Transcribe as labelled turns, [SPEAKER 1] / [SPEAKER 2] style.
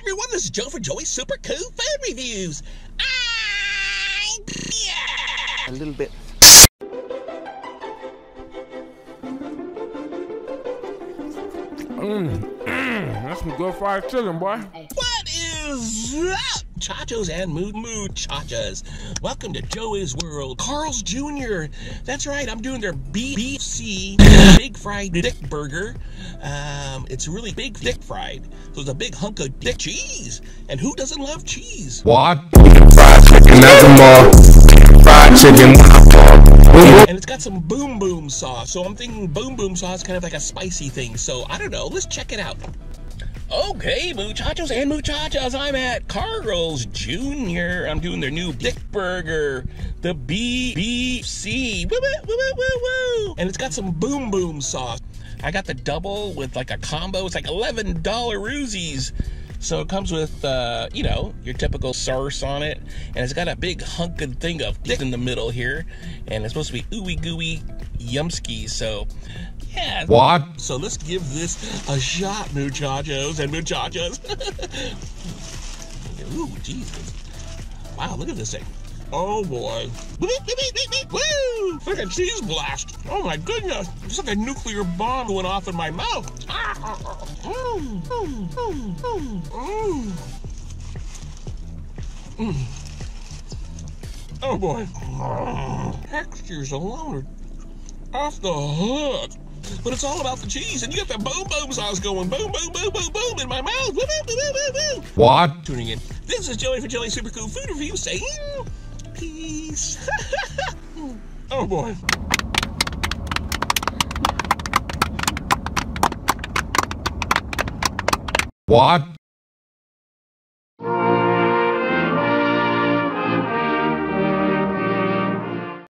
[SPEAKER 1] everyone, this is Joe for Joey's Super Cool Food Reviews.
[SPEAKER 2] A little bit.
[SPEAKER 3] That's some good fried chicken, boy.
[SPEAKER 1] What is up, chachos and mood chachas? Welcome to Joey's World. Carl's Jr. That's right, I'm doing their BFC Big Fried Dick Burger. It's really big, thick fried. So it's a big hunk of dick cheese. And who doesn't love cheese?
[SPEAKER 3] What? Fried chicken, that's more. Fried chicken.
[SPEAKER 1] And it's got some boom boom sauce. So I'm thinking boom boom sauce is kind of like a spicy thing. So I don't know, let's check it out. Okay, muchachos and muchachas, I'm at Carl's Jr. I'm doing their new Dick Burger, the BFC. Woo, woo, woo, woo, woo. And it's got some boom boom sauce. I got the double with like a combo. It's like $11 Roozies. So it comes with, you know, your typical sauce on it. And it's got a big hunkin' thing of dick in the middle here. And it's supposed to be ooey gooey yumskis. So, yeah.
[SPEAKER 3] What?
[SPEAKER 1] So let's give this a shot, muchachos and muchachas. Ooh, Jesus. Wow, look at this thing. Oh boy. Woo! Like a cheese blast. Oh my goodness. It's like a nuclear bomb went off in my mouth. Oh boy. Textures alone are off the hook. But it's all about the cheese, and you got the boom boom sauce going boom boom boom boom boom in my mouth. Woo, woo, woo, woo, woo.
[SPEAKER 3] What?
[SPEAKER 1] Tuning in. This is Joey for Joey's Super Cool Food Review saying peace. Oh boy.
[SPEAKER 3] What?